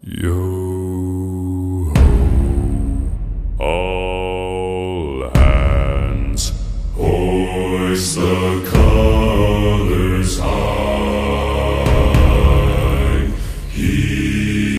Yo ho, all hands, hoist the colors high.